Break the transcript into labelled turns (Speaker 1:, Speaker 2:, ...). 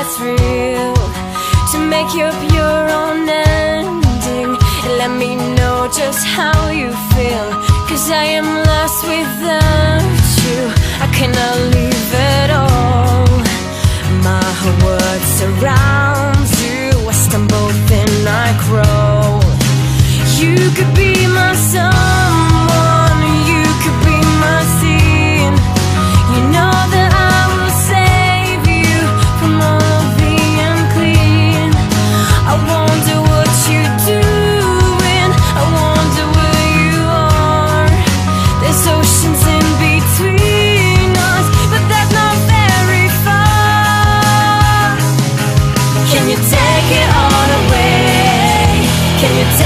Speaker 1: that's real, to make up your own ending, and let me know just how you feel, 'cause I am lost without you. I cannot leave at all. My world surrounds you. I stumble, then I grow. You could be my someone, you could be my scene. You know that I will save you from all of the unclean. I wonder what you're doing, I wonder where you are. There's oceans in between us, but that's not very far. Can you take it all away? Can you take